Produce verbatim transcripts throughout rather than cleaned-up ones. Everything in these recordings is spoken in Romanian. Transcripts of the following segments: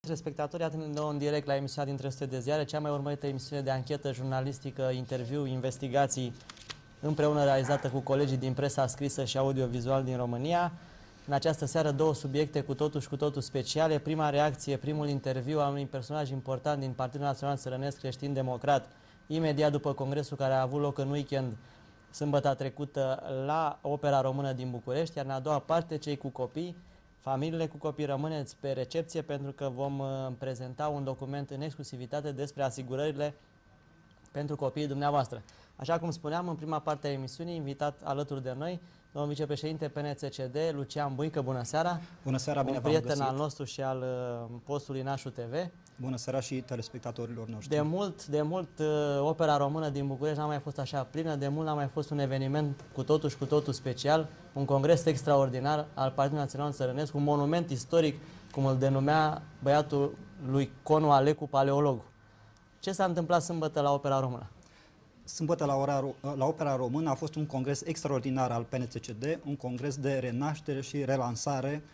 Respectatorii, atât în direct la emisiunea din trei sute de ziare, cea mai urmărită emisiune de anchetă jurnalistică, interviu, investigații, împreună realizată cu colegii din presa scrisă și audiovizual din România. În această seară două subiecte cu totul și cu totul speciale. Prima reacție, primul interviu al unui personaj important din Partidul Național Țărănesc Creștin Democrat, imediat după congresul care a avut loc în weekend, sâmbătă trecută, la Opera Română din București, iar în a doua parte, cei cu copii. Familiile cu copii, rămâneți pe recepție pentru că vom uh, prezenta un document în exclusivitate despre asigurările pentru copiii dumneavoastră. Așa cum spuneam, în prima parte a emisiunii, invitat alături de noi, domnul vicepreședinte P N C C D, Lucian Buică. Bună seara! Bună seara, bine un v-am prieten găsit. al nostru și al uh, postului Nașu T V. Bună seara și telespectatorilor noștri. De mult, de mult, uh, Opera Română din București n-a mai fost așa plină, de mult n-a mai fost un eveniment cu totul și cu totul special, un congres extraordinar al Partidului Național Țărănesc, un monument istoric, cum îl denumea băiatul lui Conu Alecu, paleologul. Ce s-a întâmplat sâmbătă la Opera Română? Sâmbătă la, ora, la Opera Română a fost un congres extraordinar al P N C C D, un congres de renaștere și relansare.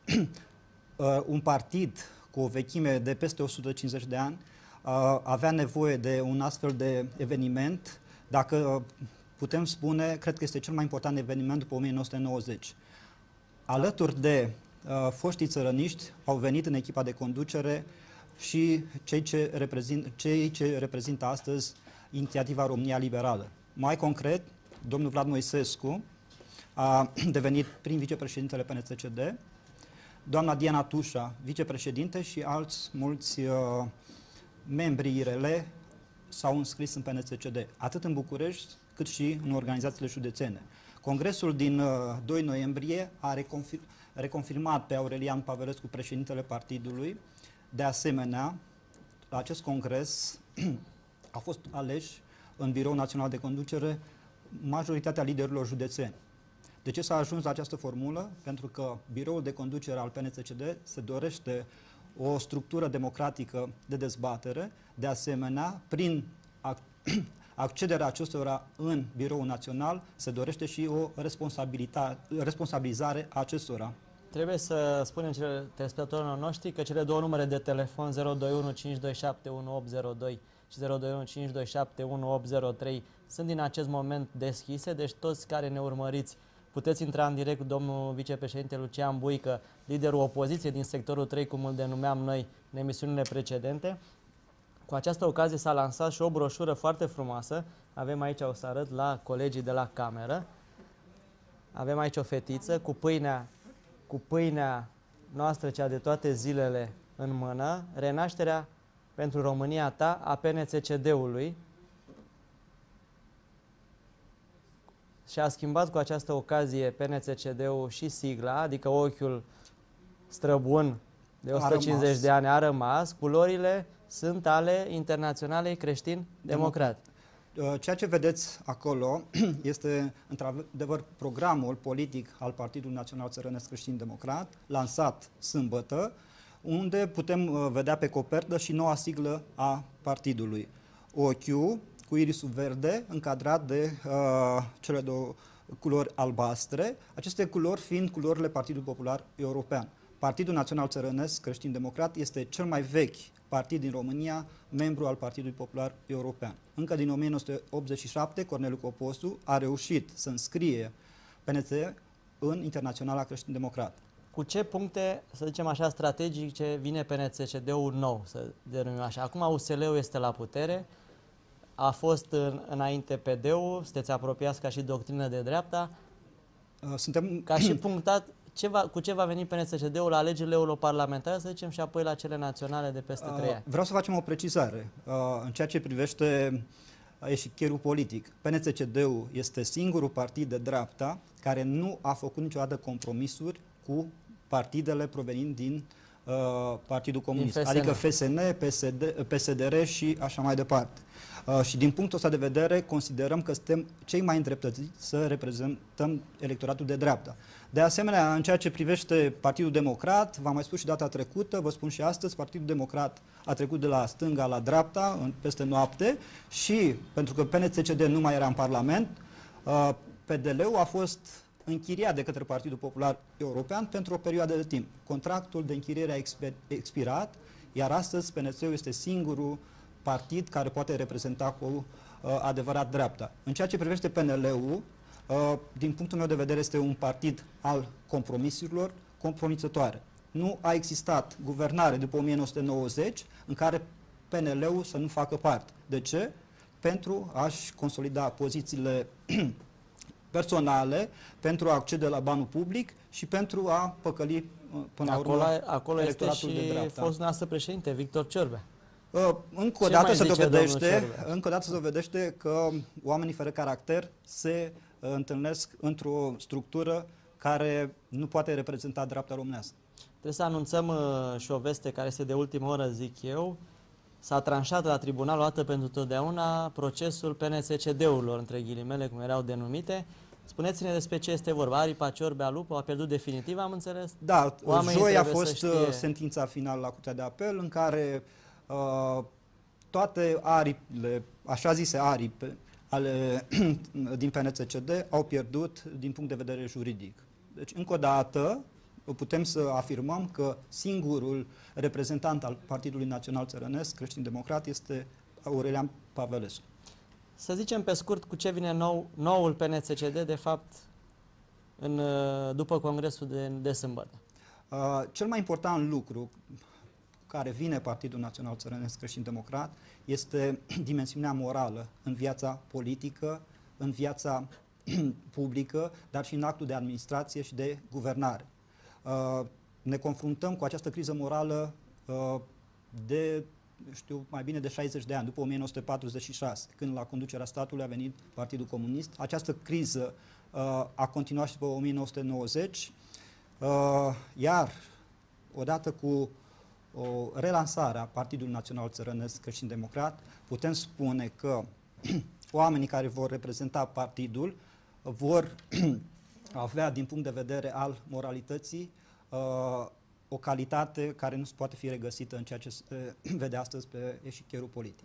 Un partid cu o vechime de peste o sută cincizeci de ani avea nevoie de un astfel de eveniment. Dacă putem spune, cred că este cel mai important eveniment după o mie nouă sute nouăzeci. Alături de uh, foștii țărăniști au venit în echipa de conducere și cei ce, reprezint, cei ce reprezintă astăzi Inițiativa România Liberală. Mai concret, domnul Vlad Moisescu a devenit prim vicepreședintele P N C C D, doamna Diana Tușa, vicepreședinte, și alți mulți uh, membri I R L s-au înscris în P N C C D, atât în București cât și în organizațiile județene. Congresul din uh, doi noiembrie a reconfir reconfirmat pe Aurelian Pavărescu, președintele partidului. De asemenea, la acest congres au fost aleși în Biroul Național de Conducere majoritatea liderilor județeni. De ce s-a ajuns la această formulă? Pentru că Biroul de Conducere al P N C C D se dorește o structură democratică de dezbatere. De asemenea, prin accederea acestora în Biroul Național, se dorește și o responsabilizare a acestora. Trebuie să spunem telespectatorilor noștri că cele două numere de telefon zero doi unu cinci doi șapte unu opt zero doi și zero doi unu cinci doi șapte unu opt zero trei sunt din acest moment deschise, deci toți care ne urmăriți puteți intra în direct cu domnul vicepreședinte Lucian Buică, liderul opoziției din sectorul trei, cum îl denumeam noi în emisiunile precedente. Cu această ocazie s-a lansat și o broșură foarte frumoasă. Avem aici, o să arăt la colegii de la cameră. Avem aici o fetiță cu pâinea, cu pâinea noastră, cea de toate zilele, în mână. Renașterea pentru România ta a P N C C D-ului. Și a schimbat cu această ocazie P N C C D-ul și sigla, adică ochiul străbun de o sută cincizeci de ani a rămas. Culorile sunt ale Internaționalei Creștin Democrat. Ceea ce vedeți acolo este, într-adevăr, programul politic al Partidului Național Țărănesc Creștin Democrat, lansat sâmbătă, unde putem vedea pe copertă și noua siglă a partidului. Ochiul cu irisul verde, încadrat de uh, cele două culori albastre, aceste culori fiind culorile Partidului Popular European. Partidul Național Țărănesc Creștin Democrat este cel mai vechi partid din România, membru al Partidului Popular European. Încă din o mie nouă sute optzeci și șapte, Corneliu Coposu a reușit să înscrie P N C în Internaționala Creștin Democrat. Cu ce puncte, să zicem așa, strategice vine P N C C D-ul nou, să denumim așa? Acum U S L-ul este la putere, a fost în, înainte P D-ul, sunteți apropiați ca și doctrină de dreapta. Suntem... Ca și punctat, ce va, cu ce va veni P N C C D-ul la alegerile europarlamentare, să zicem, și apoi la cele naționale de peste trei ani? Vreau să facem o precizare în ceea ce privește eșichierul politic. P N C C D-ul este singurul partid de dreapta care nu a făcut niciodată compromisuri cu partidele provenind din uh, Partidul Comunist, adică F S N, P S D R și așa mai departe. Uh, și din punctul ăsta de vedere considerăm că suntem cei mai îndreptățiți să reprezentăm electoratul de dreapta. De asemenea, în ceea ce privește Partidul Democrat, v-am mai spus și data trecută, vă spun și astăzi, Partidul Democrat a trecut de la stânga la dreapta în, peste noapte și, pentru că P N C C D nu mai era în Parlament, uh, P D L-ul a fost închiriat de către Partidul Popular European pentru o perioadă de timp. Contractul de închiriere a expirat, Iar astăzi P N S-ul este singurul partid care poate reprezenta cu uh, adevărat dreapta. În ceea ce privește P N L-ul, uh, din punctul meu de vedere este un partid al compromisurilor compromisătoare. Nu a existat guvernare după o mie nouă sute nouăzeci în care P N L-ul să nu facă parte. De ce? Pentru a-și consolida pozițiile personale, pentru a accede la banul public și pentru a păcăli până acolo, la urmă acolo este și fostul nostru președinte, Victor Ciorbea. Uh, încă o Ce dată se mai zice dovedește, domnul încă o dată se dovedește că oamenii fără caracter se uh, întâlnesc într-o structură care nu poate reprezenta dreapta românească. Trebuie să anunțăm uh, și o veste care este de ultimă oră, zic eu. S-a tranșat la tribunalul odată pentru totdeauna procesul P N S C D-urilor, între ghilimele, cum erau denumite. Spuneți-ne despre ce este vorba. Aripa Ciorbea Lupu a pierdut definitiv, am înțeles? Da, Oamenii joi a trebuie fost să știe. sentința finală la Curtea de Apel în care uh, toate aripile, așa zise aripi ale, din P N S C D au pierdut din punct de vedere juridic. Deci, încă o dată, putem să afirmăm că singurul reprezentant al Partidului Național Țărănesc, creștin-democrat, este Aurelian Pavelescu. Să zicem pe scurt cu ce vine nou, noul P N S C D, de fapt, în, după congresul de, de sâmbătă. Uh, cel mai important lucru care vine Partidul Național Țărănesc Creștin-Democrat este dimensiunea morală în viața politică, în viața publică, dar și în actul de administrație și de guvernare. Uh, ne confruntăm cu această criză morală uh, de, știu, mai bine de șaizeci de ani, după o mie nouă sute patruzeci și șase, când la conducerea statului a venit Partidul Comunist. Această criză uh, a continuat și după o mie nouă sute nouăzeci, uh, iar odată cu o relansare a Partidului Național Țărănesc Creștin-Democrat, putem spune că oamenii care vor reprezenta partidul vor avea, din punct de vedere al moralității, uh, o calitate care nu se poate fi regăsită în ceea ce se vede astăzi pe eșichierul politic.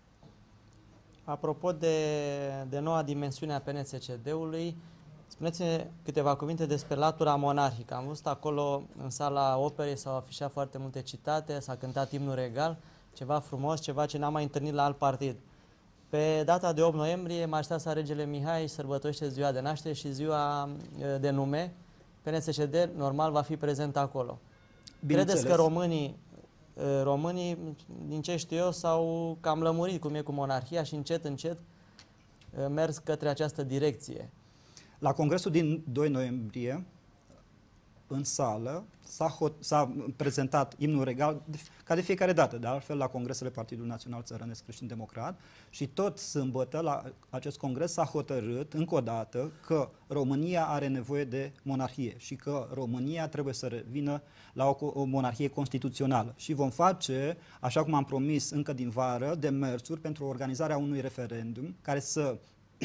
Apropo de, de noua dimensiune a P N S C D-ului, spuneți-ne câteva cuvinte despre latura monarhică. Am văzut acolo, în sala operei, s-au afișat foarte multe citate, s-a cântat imnul regal, ceva frumos, ceva ce n-am mai întâlnit la alt partid. Pe data de opt noiembrie, Majestatea Regele Mihai sărbătorește ziua de naștere și ziua de nume. P N S C D normal va fi prezent acolo. Credeți că românii, românii, din ce știu eu, s-au cam lămurit cum e cu monarhia și încet, încet mers către această direcție? La congresul din doi noiembrie, în sală, s-a prezentat imnul regal, ca de fiecare dată, de altfel la congresele Partidului Național Țărănesc Creștin-Democrat, și tot sâmbătă la acest congres s-a hotărât încă o dată că România are nevoie de monarhie și că România trebuie să revină la o, o monarhie constituțională. Și vom face, așa cum am promis încă din vară, demersuri pentru organizarea unui referendum care să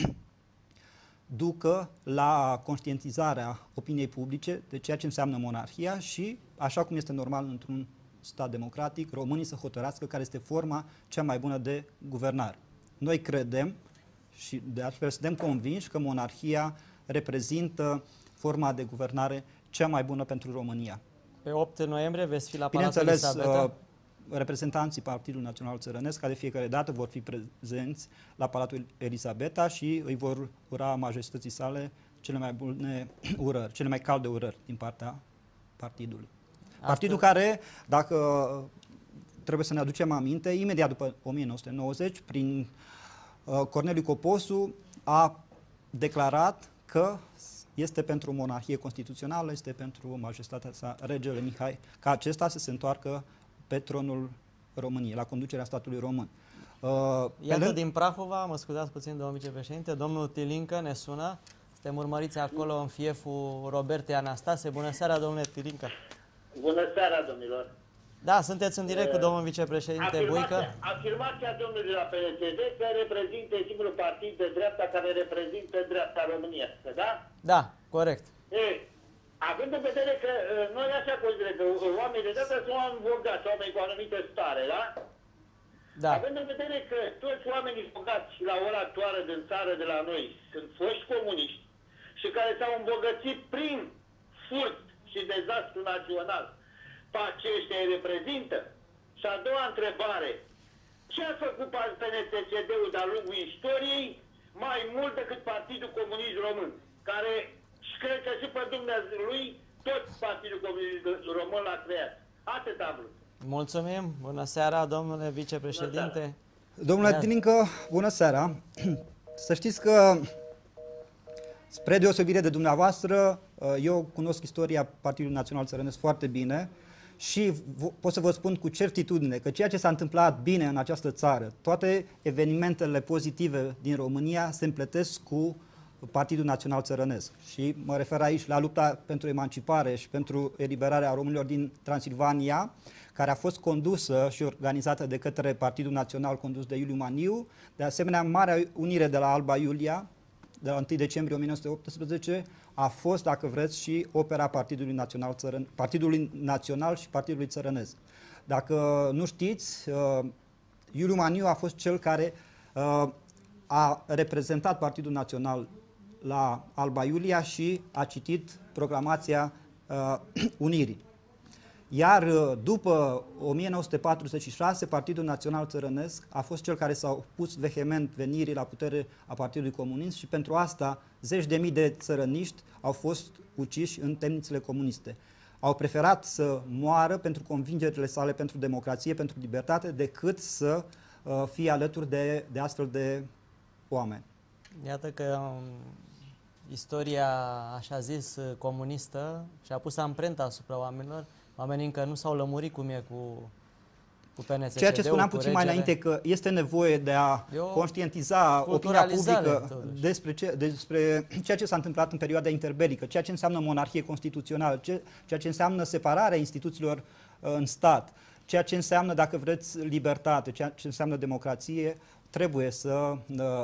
ducă la conștientizarea opiniei publice de ceea ce înseamnă monarhia și, așa cum este normal într-un stat democratic, românii să hotărască care este forma cea mai bună de guvernare. Noi credem și de altfel suntem convinși că monarhia reprezintă forma de guvernare cea mai bună pentru România. Pe opt noiembrie veți fi la Palatul Elisabeta? Reprezentanții Partidului Național Țărănesc, ca de fiecare dată, vor fi prezenți la Palatul Elisabeta și îi vor ura majestății sale cele mai bune urări, cele mai calde urări din partea partidului. Astfel. Partidul care, dacă trebuie să ne aducem aminte, imediat după o mie nouă sute nouăzeci, prin uh, Corneliu Coposu, a declarat că este pentru monarhie constituțională, este pentru majestatea sa, regele Mihai, ca acesta să se întoarcă pe tronul României, la conducerea statului român. Uh, Iată din Prahova, mă scuzați puțin, domnul vicepreședinte, domnul Tilincă ne sună. Suntem urmăriți acolo în fieful Roberte Anastase. Bună seara, domnule Tilincă. Bună seara, domnilor. Da, sunteți în direct uh, cu domnul vicepreședinte Buică. Afirmația domnului de la P N C D că reprezintă singurul partid de dreapta care reprezintă dreapta românească, da? Da, corect. Ei, având în vedere că noi așa considerăm că oamenii de dreapta sunt oameni bogați, oameni cu o anumită stare, da? Da. Având în vedere că toți oamenii bogați la ora actuală din țară de la noi sunt foști comuniști și care s-au îmbogățit prin furt și dezastru național, pe aceștia îi reprezintă Și a doua întrebare. Ce a făcut P N T C D-ul de-a lungul istoriei mai mult decât Partidul Comunist Român, care și cred că și pe dumnealui tot Partidul Comunist Român l-a creat. Atât am vrut. Mulțumim. Bună seara, domnule vicepreședinte. Bună seara. Domnule Tilincă, bună seara. Să știți că, spre deosebire de dumneavoastră, eu cunosc istoria Partidului Național Țărănesc foarte bine și pot să vă spun cu certitudine că ceea ce s-a întâmplat bine în această țară, toate evenimentele pozitive din România se împletesc cu Partidul Național Țărănesc. Și mă refer aici la lupta pentru emancipare și pentru eliberarea românilor din Transilvania, care a fost condusă și organizată de către Partidul Național condus de Iuliu Maniu, de asemenea Marea Unire de la Alba Iulia, de la întâi decembrie o mie nouă sute optsprezece, a fost, dacă vreți, și opera Partidului Național, Țărân... Partidului Național și Partidului Țărănesc. Dacă nu știți, uh, Iuliu Maniu a fost cel care uh, a reprezentat Partidul Național la Alba Iulia și a citit proclamația uh, Unirii. Iar după o mie nouă sute patruzeci și șase, Partidul Național Țărănesc a fost cel care s-a opus vehement venirii la putere a Partidului Comunist și pentru asta zeci de mii de țărăniști au fost uciși în temnițele comuniste. Au preferat să moară pentru convingerile sale pentru democrație, pentru libertate, decât să uh, fie alături de, de astfel de oameni. Iată că um, istoria, așa zis, comunistă și-a pus amprenta asupra oamenilor. Oamenii încă nu s-au lămurit cum e cu, cu P N C C D-ul, ceea ce spuneam puțin regele. mai înainte, că este nevoie de a conștientiza opinia publică despre, ce, despre ceea ce s-a întâmplat în perioada interbelică, ceea ce înseamnă monarhie constituțională, ce, ceea ce înseamnă separarea instituțiilor uh, în stat, ceea ce înseamnă, dacă vreți, libertate, ceea ce înseamnă democrație. Trebuie să uh,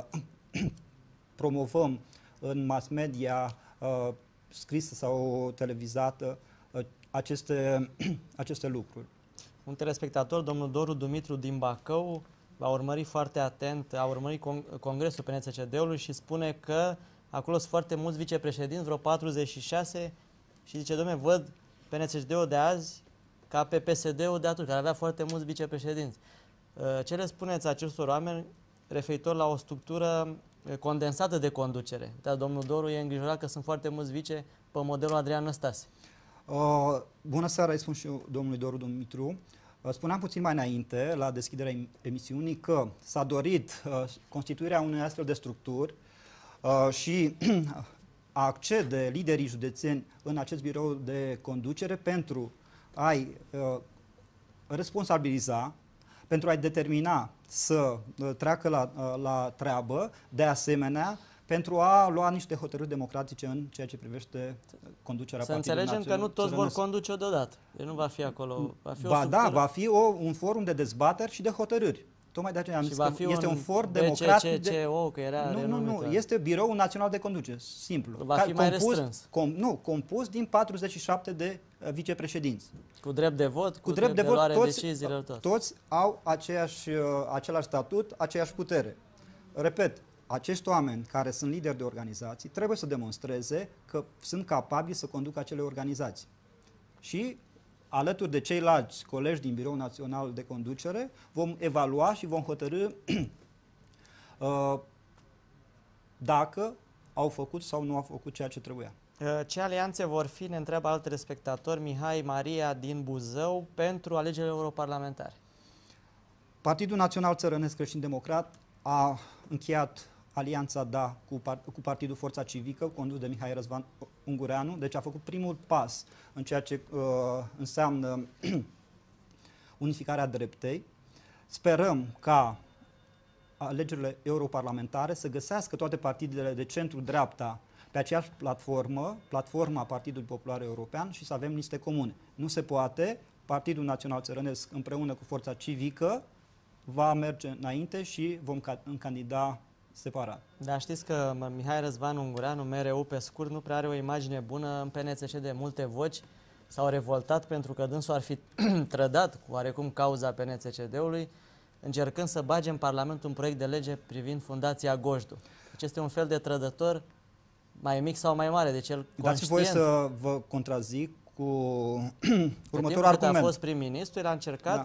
promovăm în mass media uh, scrisă sau televizată uh, aceste, aceste lucruri. Un telespectator, domnul Doru Dumitru din Bacău, a urmărit foarte atent, a urmărit con congresul P N C C D-ului și spune că acolo sunt foarte mulți vicepreședinți, vreo patruzeci și șase, și zice, dom'le, văd P N C C D-ul de azi ca pe P S D-ul de atunci, care avea foarte mulți vicepreședinți. Ce le spuneți acestor oameni referitor la o structură condensată de conducere? Dar domnul Doru e îngrijorat că sunt foarte mulți vice pe modelul Adrian Năstase. Uh, bună seara, îi spun și eu domnului Doru Dumitru. Uh, spuneam puțin mai înainte, la deschiderea emisiunii, că s-a dorit uh, constituirea unei astfel de structuri uh, și a accede liderii județeni în acest birou de conducere pentru a-i uh, responsabiliza, pentru a-i determina să uh, treacă la, uh, la treabă, de asemenea, pentru a lua niște hotărâri democratice în ceea ce privește conducerea Să Partidului înțelegem că nu toți vor conduce deodată. Deci nu va fi acolo. Va fi ba o da, va fi o, un forum de dezbateri și de hotărâri. Tocmai de aceea am și zis va că fi este un, un for B C C democratic. De... O, că era nu, nu, nu, este Biroul Național de Conducere, simplu. Va fi mai compus, restrâns. Com, nu, compus din patruzeci și șapte de uh, vicepreședinți. Cu drept de vot, cu, cu drept de, de vot, vot, toți, deciziilor, tot. toți au aceeași, uh, același statut, aceeași putere. Repet, acești oameni care sunt lideri de organizații trebuie să demonstreze că sunt capabili să conducă acele organizații. Și alături de ceilalți colegi din Biroul Național de Conducere vom evalua și vom hotărî uh, dacă au făcut sau nu au făcut ceea ce trebuia. Ce alianțe vor fi, ne întreabă alt telespectator, Mihai Maria din Buzău, pentru alegerile europarlamentare? Partidul Național Țărănesc Creștin-Democrat a încheiat alianța Da cu, par, cu Partidul Forța Civică, condus de Mihai Răzvan Ungureanu, deci a făcut primul pas în ceea ce uh, înseamnă unificarea dreptei. Sperăm ca alegerile europarlamentare să găsească toate partidele de centru-dreapta pe aceeași platformă, platforma Partidului Popular European, și să avem liste comune. Nu se poate, Partidul Național Țărănesc împreună cu Forța Civică va merge înainte și vom candida separat. Dar știți că Mihai Răzvan Ungureanu, M R U pe scurt, nu prea are o imagine bună în P N C C D. Multe voci s-au revoltat pentru că dânsul ar fi trădat cu oarecum cauza P N C C D-ului, încercând să bage în Parlament un proiect de lege privind Fundația Gojdu. Deci este un fel de trădător mai mic sau mai mare, deci el conștient... Dați-mi voie să vă contrazic cu următorul argument. a fost prim-ministru, el a încercat da.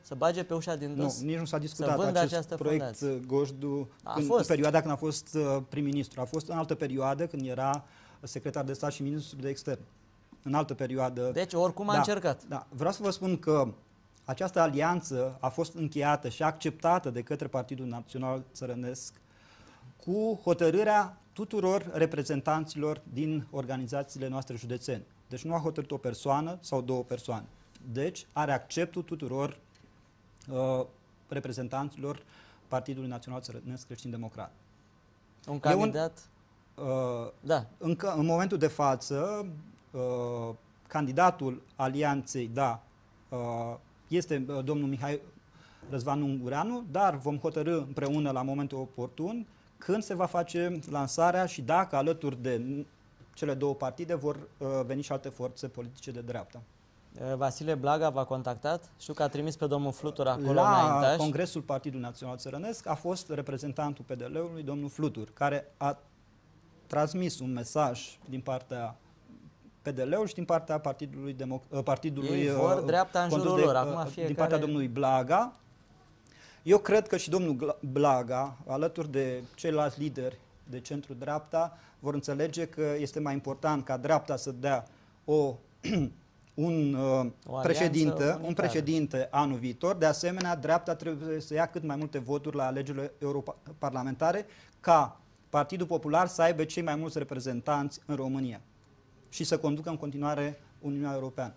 Să bage pe ușa din dos? Nu, nici nu s-a discutat să vândă acest această proiect fundație. Gojdu A în, fost. în perioada când a fost uh, prim-ministru. A fost în altă perioadă când era secretar de stat și ministru de extern. În altă perioadă. Deci oricum a da, încercat. Da. Vreau să vă spun că această alianță a fost încheiată și acceptată de către Partidul Național Țărănesc cu hotărârea tuturor reprezentanților din organizațiile noastre județene. Deci nu a hotărât o persoană sau două persoane. Deci are acceptul tuturor uh, reprezentanților Partidului Național Țărănesc Creștin-Democrat. Un candidat? Un, uh, da. Încă, în momentul de față, uh, candidatul alianței, da, uh, este uh, domnul Mihai Răzvan Ungureanu, dar vom hotărî împreună la momentul oportun când se va face lansarea și dacă alături de cele două partide vor uh, veni și alte forțe politice de dreapta. Vasile Blaga v-a contactat? Știu că a trimis pe domnul Flutur acolo la înaintaș. Congresul Partidului Național Țărănesc a fost reprezentantul P D L-ului, domnul Flutur, care a transmis un mesaj din partea P D L-ului și din partea Partidului, Democ- partidului Ei vor dreapta în jurul de, lor. Acum fiecare... din partea domnului Blaga. Eu cred că și domnul Blaga, alături de ceilalți lideri de centru-dreapta, vor înțelege că este mai important ca dreapta să dea o, un, uh, președinte, un președinte anul viitor. De asemenea, dreapta trebuie să ia cât mai multe voturi la alegerile europarlamentare ca Partidul Popular să aibă cei mai mulți reprezentanți în România și să conducă în continuare Uniunea Europeană.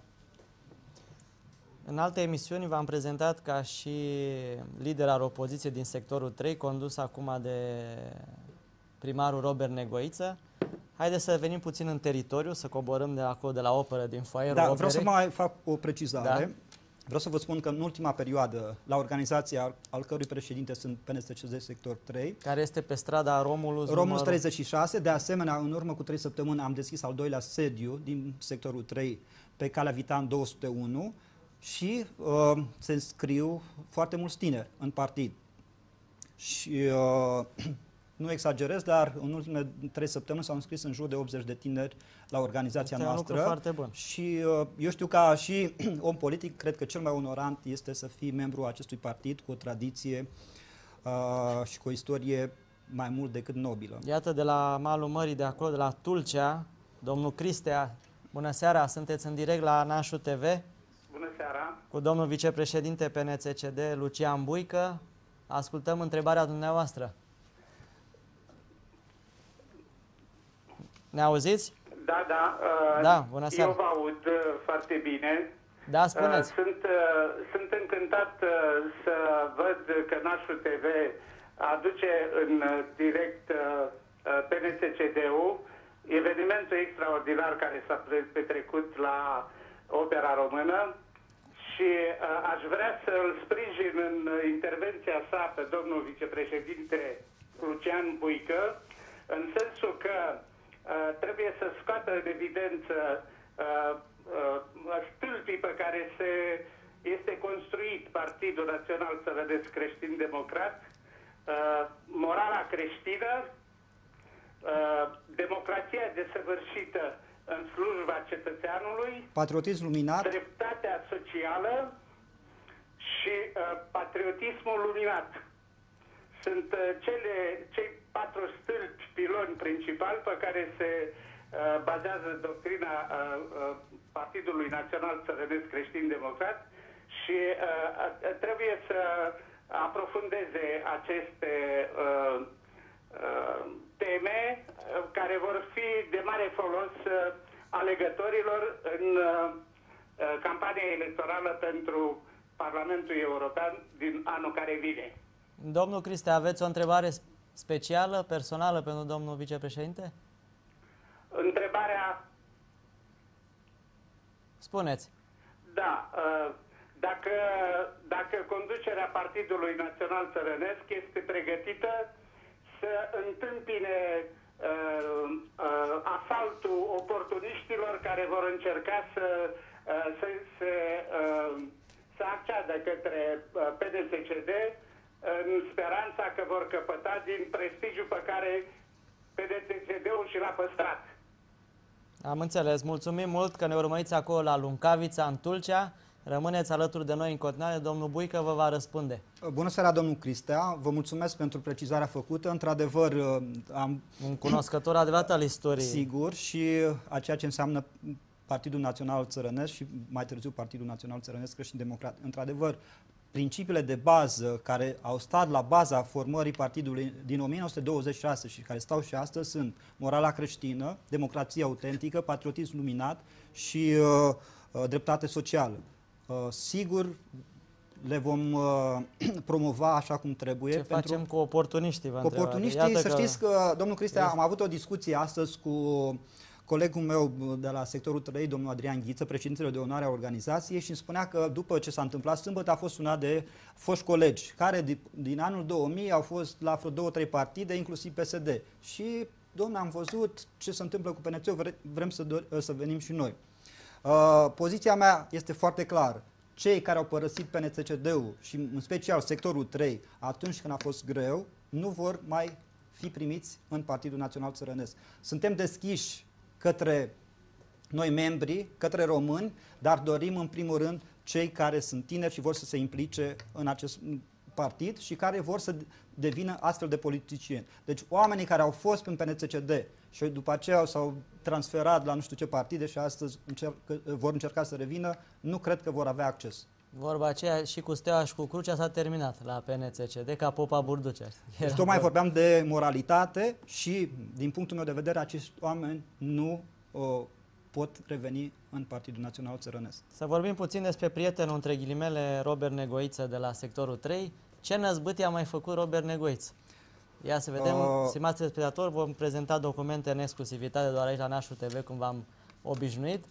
În alte emisiuni v-am prezentat ca și lider al opoziției din sectorul trei, condus acum de primarul Robert Negoiță. Haideți să venim puțin în teritoriu, să coborâm de acolo, de la operă, din foaierul Da, operei. vreau să mai fac o precizare. Da? Vreau să vă spun că în ultima perioadă, la organizația al cărui președinte sunt P N S C D Sector trei, care este pe strada Romulus, Romulus treizeci și șase, de asemenea, în urmă cu trei săptămâni am deschis al doilea sediu din sectorul trei pe calea Vitan două sute unu și uh, se înscriu foarte mulți tineri în partid. Și uh, nu exagerez, dar în ultimele trei săptămâni s-au înscris în jur de optzeci de tineri la organizația este noastră. Un foarte bun. Și uh, eu știu ca și om politic, cred că cel mai onorant este să fii membru acestui partid cu o tradiție uh, și cu o istorie mai mult decât nobilă. Iată, de la malul mării de acolo, de la Tulcea, domnul Cristea, bună seara, sunteți în direct la Nașu T V. Bună seara! Cu domnul vicepreședinte P N C C D, Lucian Buică. Ascultăm întrebarea dumneavoastră. Ne auziți? Da, da. Uh, da, bună seara. Eu vă aud uh, foarte bine. Da, spuneți. Uh, sunt, uh, sunt încântat uh, să văd că Nașu T V aduce în uh, direct uh, P N C C D-ul, evenimentul extraordinar care s-a petrecut la Opera Română și uh, aș vrea să-l sprijin în intervenția sa pe domnul vicepreședinte Lucian Buică, în sensul că uh, trebuie să scoată în evidență uh, uh, stâlpii pe care se este construit Partidul Național Țărănesc Creștin-Democrat, uh, morala creștină, uh, democrația desăvârșită în slujba cetățeanului, patriotism luminat, dreptatea socială și uh, patriotismul luminat. Sunt uh, cele, cei patru stâlpi, piloni principali pe care se uh, bazează doctrina uh, uh, Partidului Național Țărănesc Creștin-Democrat și uh, trebuie să aprofundeze aceste uh, uh, teme care vor fi de mare folos alegătorilor în campania electorală pentru Parlamentul European din anul care vine. Domnul Cristea, aveți o întrebare specială, personală pentru domnul vicepreședinte? Întrebarea... Spuneți. Da. Dacă, dacă conducerea Partidului Național Țărănesc este pregătită să întâmpine uh, uh, asaltul oportuniștilor care vor încerca să, uh, să, să, uh, să acceadă către uh, P N C C D în speranța că vor căpăta din prestigiul pe care P N C C D-ul și l-a păstrat. Am înțeles. Mulțumim mult că ne urmăriți acolo la Luncavița, în Tulcea. Rămâneți alături de noi în continuare, domnul Buică vă va răspunde. Bună seara, domnul Cristea, vă mulțumesc pentru precizarea făcută. Într-adevăr, am... Un cunoscător adevărat al istoriei. Sigur, și a ceea ce înseamnă Partidul Național Țărănesc și mai târziu Partidul Național Țărănesc Creștin-Democrat. Într-adevăr, principiile de bază care au stat la baza formării partidului din o mie nouă sute douăzeci și șase și care stau și astăzi sunt morala creștină, democrație autentică, patriotism luminat și uh, uh, dreptate socială. Uh, sigur, le vom uh, promova așa cum trebuie. Ce pentru... facem cu oportuniștii? Vă cu oportuniștii, să știți că, domnul Cristea, am avut o discuție astăzi cu colegul meu de la sectorul trei, domnul Adrian Ghiță, președintele de onoare a organizației, și îmi spunea că după ce s-a întâmplat sâmbătă a fost sunat de foști colegi, care din anul două mii au fost la vreo două, trei partide, inclusiv P S D. Și, domnule, am văzut ce se întâmplă cu P N C-ul, vrem să, să venim și noi. Uh, poziția mea este foarte clară. Cei care au părăsit P N C C D-ul și în special sectorul trei atunci când a fost greu, nu vor mai fi primiți în Partidul Național Țărănesc. Suntem deschiși către noi membri, către români, dar dorim în primul rând cei care sunt tineri și vor să se implice în acest partid și care vor să devină astfel de politicieni. Deci oamenii care au fost în P N C C D și după aceea s-au transferat la nu știu ce partide și astăzi încerc, vor încerca să revină, nu cred că vor avea acces. Vorba aceea și cu Steaua și cu Crucea s-a terminat la P N C C D, ca Popa Burducea. Deci tocmai vorbeam de moralitate și, din punctul meu de vedere, acești oameni nu o pot reveni în Partidul Național Țărănesc. Să vorbim puțin despre prietenul, între ghilimele, Robert Negoiță de la sectorul trei. Ce năzbâtie a mai făcut Robert Negoiță? Ia să vedem, uh, stimați telespectatori, vom prezenta documente în exclusivitate doar aici la Nașu T V, cum v-am obișnuit.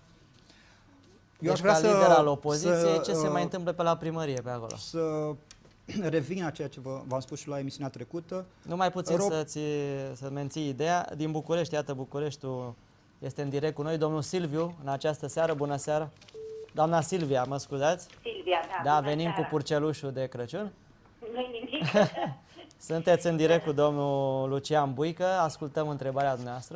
Eu deci, aș vrea ca să, lider al opoziției, să, ce se mai întâmplă pe la primărie pe acolo? Să revin la ceea ce v-am spus și la emisiunea trecută. Numai puțin Rob... să-ți să menții ideea. Din București, iată, Bucureștiul este în direct cu noi. Domnul Silviu, în această seară, bună seara. Doamna Silvia, mă scuzați? Silvia, da. Da, venim seara. Cu purcelușul de Crăciun. Nu-i nimic. Sunteți în direct cu domnul Lucian Buică. Ascultăm întrebarea dumneavoastră.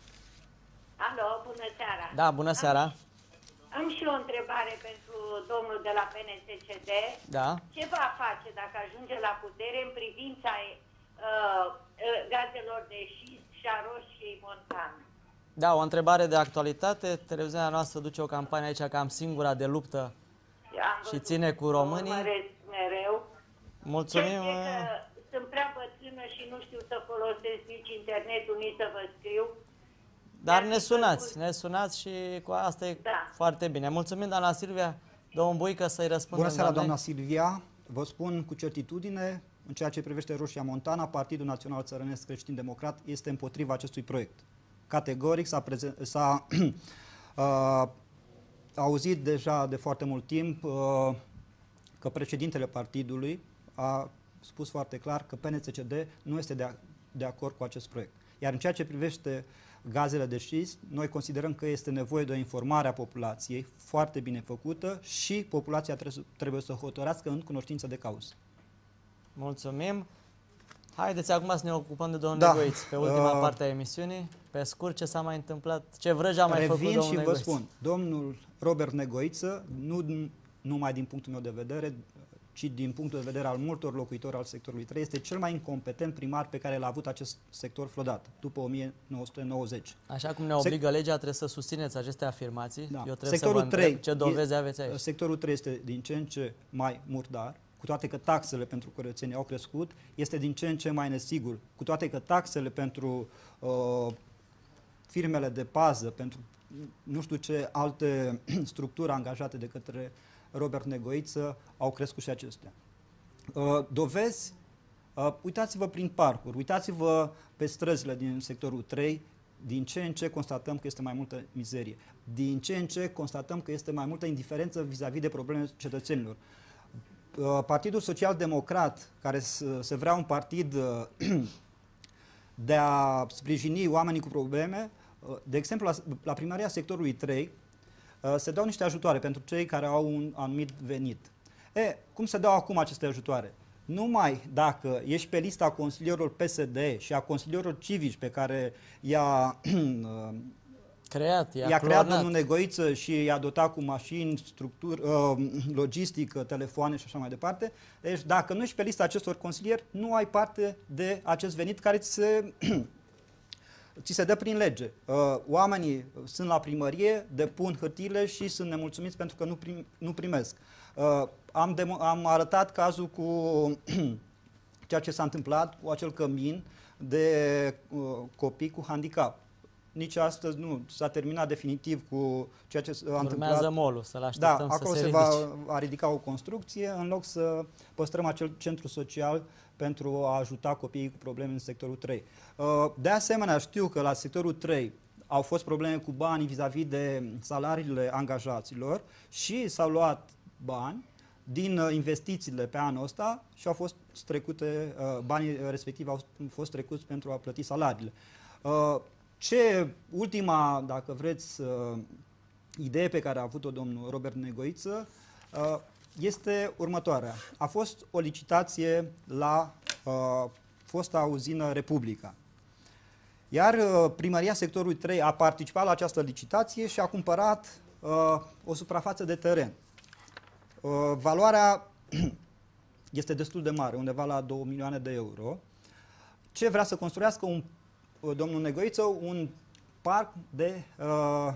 Alo, bună seara. Da, bună seara. Am, am și o întrebare pentru domnul de la P N C C D. Da. Ce va face dacă ajunge la putere în privința uh, gazelor de șist și a roșiei montane? Da, o întrebare de actualitate. Televiziunea noastră duce o campanie aici cam singura de luptă și ține cu românii. Mereu. Mulțumim. Că sunt prea bătrână și nu știu să folosesc nici internetul, nici să vă scriu. Dar ne sunați, ne sunați și cu asta e da. Foarte bine. Mulțumim, doamna Silvia. Domnul Buică, să-i răspundem. Bună seara, doamna Silvia. Vă spun cu certitudine, în ceea ce privește Roșia Montana, Partidul Național Țărănesc Creștin-Democrat este împotriva acestui proiect. Categoric s-a uh, auzit deja de foarte mult timp uh, că președintele partidului a spus foarte clar că P N C C D nu este de, a, de acord cu acest proiect. Iar în ceea ce privește gazele de șist, noi considerăm că este nevoie de o informare a populației foarte bine făcută și populația trebuie, trebuie să hotărească în cunoștință de cauză. Mulțumim. Haideți acum să ne ocupăm de domnul da. Negoiț, pe ultima uh, parte a emisiunii. Pe scurt, ce s-a mai întâmplat? Ce vrăj a mai revin făcut domnul și Negoiț? vă spun, domnul Robert Negoiță, nu numai din punctul meu de vedere, ci din punctul de vedere al multor locuitori al sectorului trei, este cel mai incompetent primar pe care l-a avut acest sector vreodată, după o mie nouă sute nouăzeci. Așa cum ne obligă legea, trebuie să susțineți aceste afirmații. Da. Eu trebuie sectorul să vă trei, întreb ce dovezi aveți aici. Sectorul trei este din ce în ce mai murdar, cu toate că taxele pentru curățenie au crescut, este din ce în ce mai nesigur, cu toate că taxele pentru uh, firmele de pază, pentru nu știu ce alte structuri angajate de către Robert Negoiță au crescut și acestea. Uh, dovezi, uh, uitați-vă prin parcuri, uitați-vă pe străzile din sectorul trei, din ce în ce constatăm că este mai multă mizerie, din ce în ce constatăm că este mai multă indiferență vis-a-vis de problemele cetățenilor. Uh, Partidul Social-Democrat, care se vrea un partid uh, de a sprijini oamenii cu probleme, uh, de exemplu, la, la primăria sectorului trei, se dau niște ajutoare pentru cei care au un anumit venit. E, cum se dau acum aceste ajutoare? Numai dacă ești pe lista consilierilor P S D și a consilierilor civici pe care i-a creat, i-a, i-a creat clonat. domnul Negoiță și i-a dotat cu mașini, structuri, uh, logistică, telefoane și așa mai departe. Deci dacă nu ești pe lista acestor consilieri, nu ai parte de acest venit care ți se, ți se dă prin lege. Uh, oamenii sunt la primărie, depun hârtiile și sunt nemulțumiți pentru că nu, prim, nu primesc. Uh, am, am arătat cazul cu ceea ce s-a întâmplat cu acel cămin de uh, copii cu handicap. Nici astăzi nu s-a terminat definitiv cu ceea ce s-a întâmplat. Urmează molul, să-l așteptăm da, să acolo se, se ridice. va, va ridica o construcție în loc să păstrăm acel centru social pentru a ajuta copiii cu probleme în sectorul trei. De asemenea, știu că la sectorul trei au fost probleme cu banii vis-a-vis de salariile angajaților și s-au luat bani din investițiile pe anul ăsta și au fost trecute, banii respectivi au fost trecuți pentru a plăti salariile. Ce ultima, dacă vreți, idee pe care a avut-o domnul Robert Negoiță este următoarea. A fost o licitație la fosta uzină Republica. Iar primăria sectorului trei a participat la această licitație și a cumpărat o suprafață de teren. Valoarea este destul de mare, undeva la două milioane de euro. Ce vrea să construiască un, domnul Negoiță? Un parc de uh,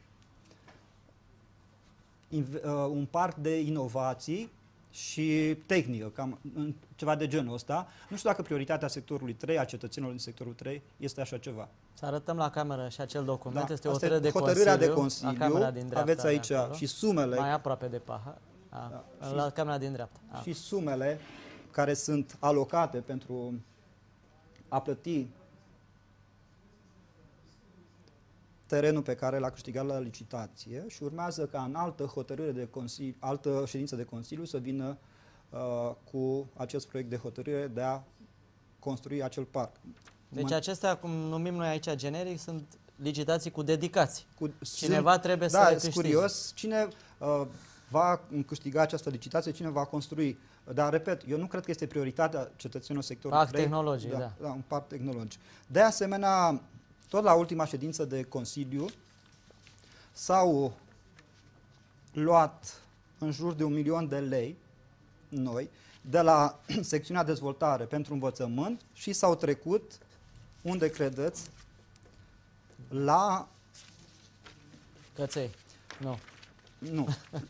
inv, uh, un parc de inovații și tehnică, cam ceva de genul ăsta. Nu știu dacă prioritatea sectorului trei, a cetățenilor din sectorul trei, este așa ceva. Să arătăm la cameră și acel document. Da, este o asta hotărâre de hotărârea Consiliu. de Consiliu. La camera din dreapta, aveți aici acolo, și sumele. mai aproape de pahar. A, Da, la și, camera din dreapta. A. și sumele care sunt alocate pentru a plăti terenul pe care l-a câștigat la licitație și urmează ca în altă hotărâre de consiliu, altă ședință de Consiliu să vină uh, cu acest proiect de hotărâre de a construi acel parc. Deci Mă... acestea, cum numim noi aici generic, sunt licitații cu dedicații. Cu, Cineva sunt, trebuie da, să le câștige. curios cine uh, va câștiga această licitație, cine va construi. Dar, repet, eu nu cred că este prioritatea cetățenilor sectorului Parc tehnologic, da, da. Da, un parc tehnologic. De asemenea, tot la ultima ședință de Consiliu s-au luat în jur de un milion de lei noi de la secțiunea dezvoltare pentru învățământ și s-au trecut, unde credeți, la... Căței. Nu. Nu.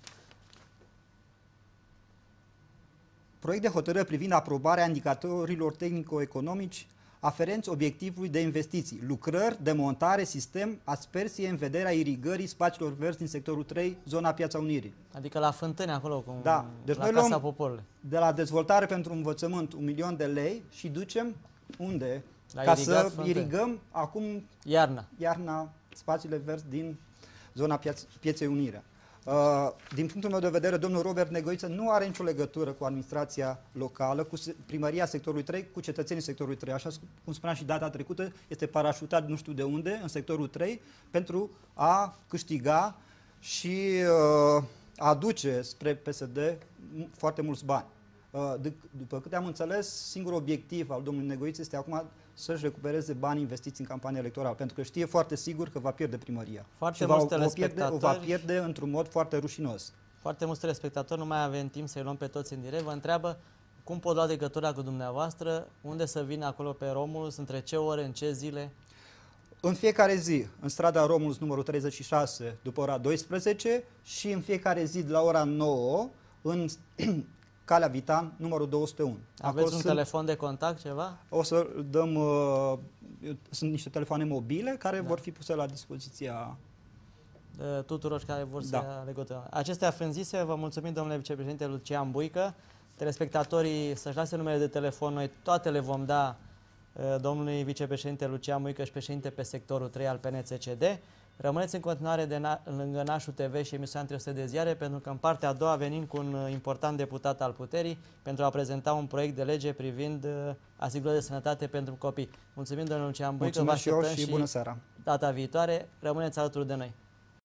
Proiect de hotărâre privind aprobarea indicatorilor tehnico-economici aferenți obiectivului de investiții, lucrări, demontare, sistem, aspersie în vederea irigării spațiilor verzi din sectorul trei, zona Piața Unirii. Adică la Fântâni, acolo, cum, da. Deci la noi Casa luăm Poporului. De la dezvoltare pentru învățământ un milion de lei și ducem unde? La Ca irigat să Fântâni. irigăm acum iarna, iarna spațiile verzi din zona Pieței Unirea. Uh, din punctul meu de vedere, domnul Robert Negoiță nu are nicio legătură cu administrația locală, cu primăria sectorului trei, cu cetățenii sectorului trei. Așa cum spuneam și data trecută, este parașutat nu știu de unde, în sectorul trei, pentru a câștiga și uh, a aduce spre P S D foarte mulți bani. Uh, după câte am înțeles, singurul obiectiv al domnului Negoiță este acum să-și recupereze banii investiți în campania electorală, pentru că știe foarte sigur că va pierde primăria. Foarte și va, mulți o, pierde, o va telespectatori- pierde într-un mod foarte rușinos. Foarte mulți telespectatori, nu mai avem timp să-i luăm pe toți în direct, vă întreabă cum pot lua legătura cu dumneavoastră, unde să vină acolo pe Romulus, între ce ore, în ce zile? În fiecare zi, în strada Romulus numărul treizeci și șase, după ora douăsprezece și în fiecare zi de la ora nouă, în Calea Vitan, numărul două sute unu. Aveți Acolo un sunt, telefon de contact, ceva? O să dăm, uh, sunt niște telefoane mobile care Da. vor fi puse la dispoziția. De tuturor care vor să Da. ia legătura. Acestea fiind zise, vă mulțumim, domnule vicepreședinte Lucian Buică. Telespectatorii să-și lase numele de telefon, noi toate le vom da uh, domnului vicepreședinte Lucian Buică și președinte pe sectorul trei al P N C C D. Rămâneți în continuare de na lângă Nașu T V și emisiunea trei sute de ziare, pentru că în partea a doua venim cu un uh, important deputat al puterii pentru a prezenta un proiect de lege privind uh, asigurări de sănătate pentru copii. Mulțumim, domnule Lucian Buică, vă Mulțumesc și eu așteptăm și bună seara! data viitoare. Rămâneți alături de noi.